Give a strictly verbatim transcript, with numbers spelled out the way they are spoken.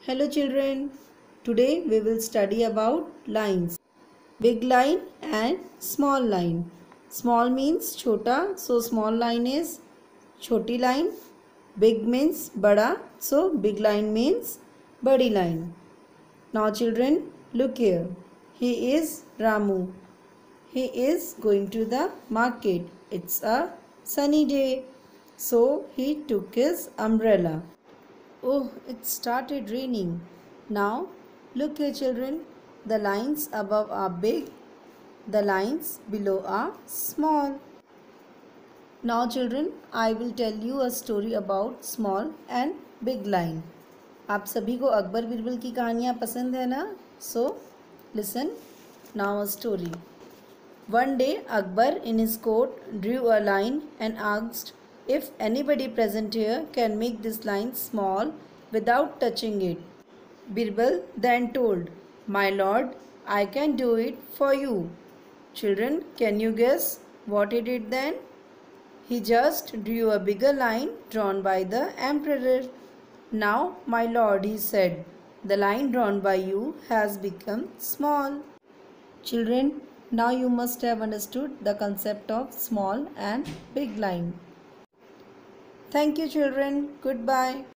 Hello children, today we will study about lines. Big line and small line. Small means chota, so small line is choti line. Big means bada, so big line means badi line. Now children, look here. He is Ramu. He is going to the market. It's a sunny day, so he took his umbrella. Oh, it started raining. Now, look here, children. The lines above are big, the lines below are small. Now, children, I will tell you a story about small and big line. आप सभी को अकबर बिरबल की कहानियाँ पसंद है ना? So, listen now a story. One day, Akbar in his coat drew a line and asked if anybody present here can make this line small without touching it. Birbal then told, "My lord, I can do it for you." Children, can you guess what he did then? He just drew a bigger line drawn by the emperor. "Now, my lord," he said, "the line drawn by you has become small." Children, now you must have understood the concept of small and big line. Thank you children. Goodbye.